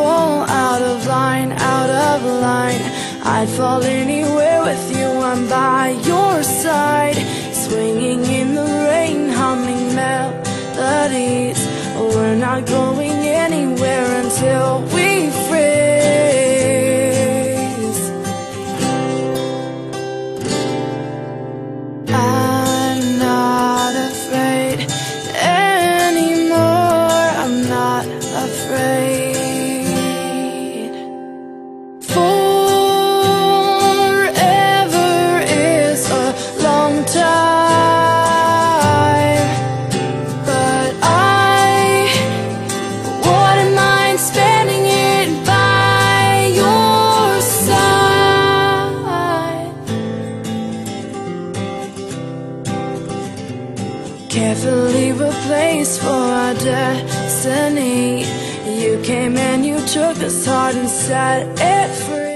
fall out of line, out of line. I'd fall anywhere with you, I'm by your side, swinging in the rain, humming melodies. We're not going anywhere until we freeze. I'm not afraid anymore, I'm not afraid. Forever is a long time, but I wouldn't mind spending it by your side. Carefully replaced for our destiny. You came and you took us heart and set it free.